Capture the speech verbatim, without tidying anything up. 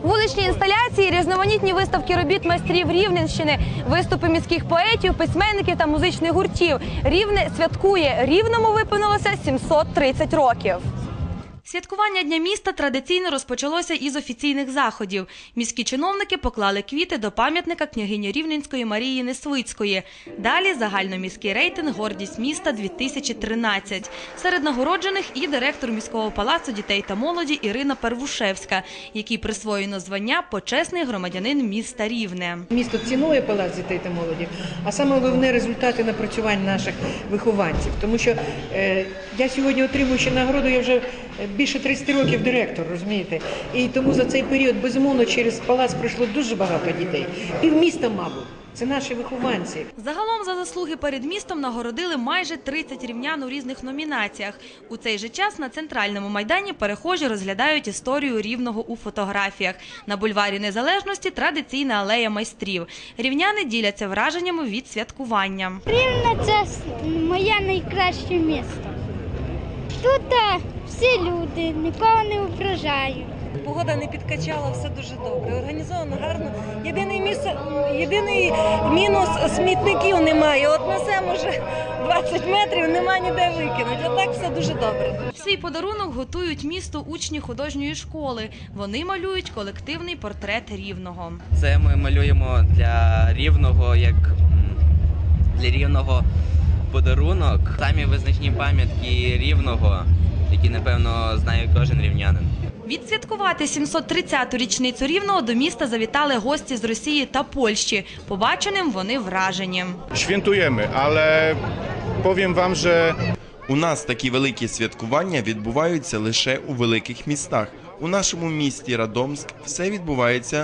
Вуличні інсталяції, різноманітні виставки робіт майстрів Рівненщини, виступи міських поетів, письменників та музичних гуртів. Рівне святкує. Рівному виповнилося сімсот тридцять років. Святкування Дня міста традиційно розпочалося із офіційних заходів. Міські чиновники поклали квіти до пам'ятника княгині Рівненської Марії Несвицької. Далі загальноміський рейтинг «Гордість міста-дві тисячі тринадцять». Серед нагороджених і директор міського палацу дітей та молоді Ірина Первушевська, якій присвоєно звання «Почесний громадянин міста Рівне». Місто цінує палац дітей та молоді, а саме головне – результати напрацювань наших вихованців. Тому що е, я сьогодні, отримуючи нагороду, я вже більше тридцяти років директор, розумієте? І тому за цей період, безумовно, через палац пройшло дуже багато дітей. Півміста, мабуть. Це наші вихованці. Загалом за заслуги перед містом нагородили майже тридцять рівнян у різних номінаціях. У цей же час на центральному майдані перехожі розглядають історію Рівного у фотографіях. На бульварі Незалежності традиційна алея майстрів. Рівняни діляться враженнями від святкування. Рівне – це моє найкраще місто. Тут всі люди, нікого не ображають. Погода не підкачала, все дуже добре, організовано гарно. Єдиний, місце, єдиний мінус – смітників немає. От несемо вже двадцять метрів, нема ніде викинути. А так все дуже добре. Свій подарунок готують місту учні художньої школи. Вони малюють колективний портрет Рівного. Це ми малюємо для Рівного, як для Рівного подарунок. Самі визначні пам'ятки Рівного, які, напевно, знає кожен рівнянин. Відсвяткувати сімсот тридцяту річницю Рівного до міста завітали гості з Росії та Польщі. Побаченим вони вражені. Świętujemy, ale powiem wam, że у нас такі великі святкування відбуваються лише у великих містах. У нашому місті Радомськ все відбувається